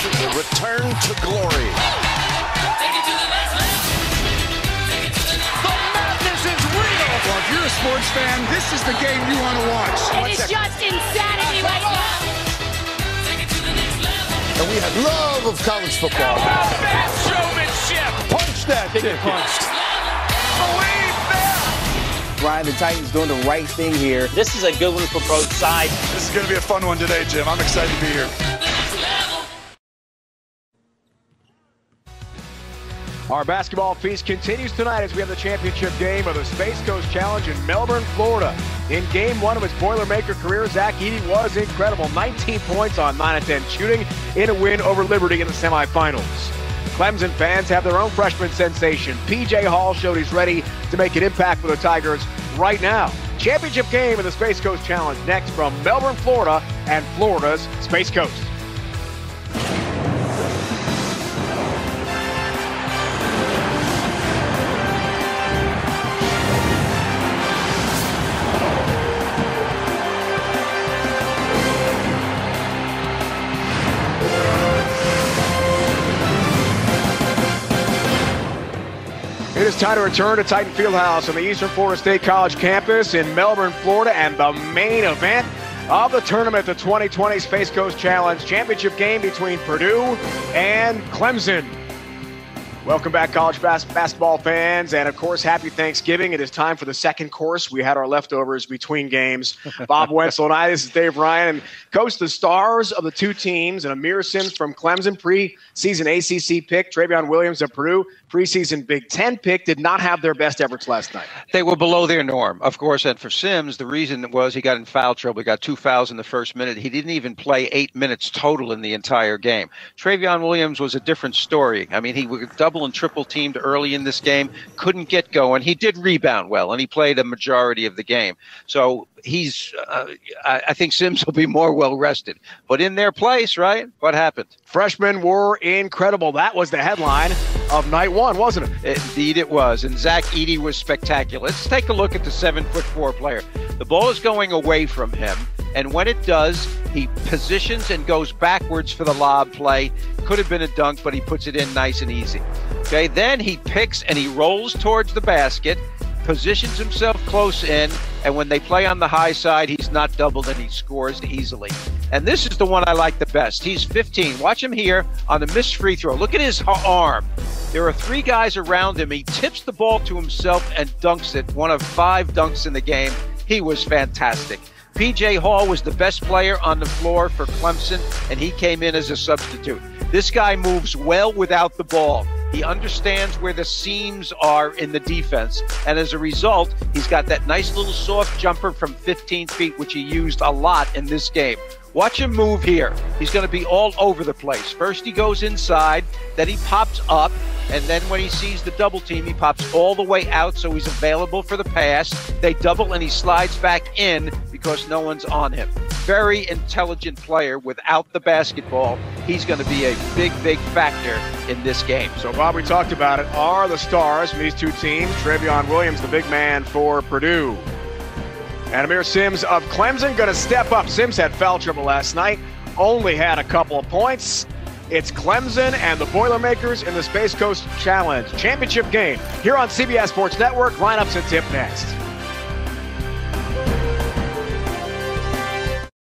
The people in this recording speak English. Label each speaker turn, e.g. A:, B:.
A: The return to glory.
B: The madness is real!
C: Well, if you're a sports fan, this is the game you want to watch.
D: It is just insanity right now.
A: And we have love of college football.
B: Best showmanship!
A: Punch that ticket.
B: Punched. Believe that!
E: Ryan, the Titans doing the right thing here.
F: This is a good one for both sides.
G: This is going to be a fun one today, Jim. I'm excited to be here.
H: Our basketball feast continues tonight as we have the championship game of the Space Coast Challenge in Melbourne, Florida. In game one of his Boilermaker career, Zach Edey was incredible. 19 points on 9 of 10 shooting in a win over Liberty in the semifinals. Clemson fans have their own freshman sensation. P.J. Hall showed he's ready to make an impact for the Tigers right now. Championship game of the Space Coast Challenge next from Melbourne, Florida, and Florida's Space Coast. It is time to return to Titan Fieldhouse on the Eastern Florida State College campus in Melbourne, Florida, and the main event of the tournament, the 2020 Space Coast Challenge championship game between Purdue and Clemson. Welcome back, college basketball fans, and of course, happy Thanksgiving. It is time for the second course. We had our leftovers between games. Bob Wenzel and I, this is Dave Ryan, and coach, the stars of the two teams, and Amir Sims from Clemson, preseason ACC pick, Travion Williams of Purdue, preseason Big Ten pick, did not have their best efforts last night.
I: They were below their norm, of course, and for Sims, the reason was he got in foul trouble. He got 2 fouls in the first minute. He didn't even play 8 minutes total in the entire game. Travion Williams was a different story. I mean, he was double and triple teamed early in this game, couldn't get going. He did rebound well, and he played a majority of the game. So he's, I think Sims will be more well rested. But in their place, right? What happened?
H: Freshmen were incredible. That was the headline of night one, wasn't it?
I: Indeed it was. And Zach Edey was spectacular. Let's take a look at the 7'4" player. The ball is going away from him. And when it does, he positions and goes backwards for the lob play. Could have been a dunk, but he puts it in nice and easy. Okay, then he picks and he rolls towards the basket, positions himself close in, and when they play on the high side, he's not doubled and he scores easily. And this is the one I like the best. He's 15. Watch him here on the missed free throw. Look at his arm. There are 3 guys around him. He tips the ball to himself and dunks it. One of 5 dunks in the game. He was fantastic. P.J. Hall was the best player on the floor for Clemson, and he came in as a substitute. This guy moves well without the ball. He understands where the seams are in the defense, and as a result, he's got that nice little soft jumper from 15 feet, which he used a lot in this game. Watch him move here. He's going to be all over the place. First he goes inside, then he pops up, and then when he sees the double team, he pops all the way out so he's available for the pass. They double and he slides back in because no one's on him. Very intelligent player. Without the basketball, he's going to be a big, big factor in this game.
H: So, Bob, we talked about it, are the stars from these two teams. Travion Williams, the big man for Purdue. And Amir Sims of Clemson going to step up. Sims had foul trouble last night, only had a couple of points. It's Clemson and the Boilermakers in the Space Coast Challenge championship game here on CBS Sports Network. Lineups and tip next.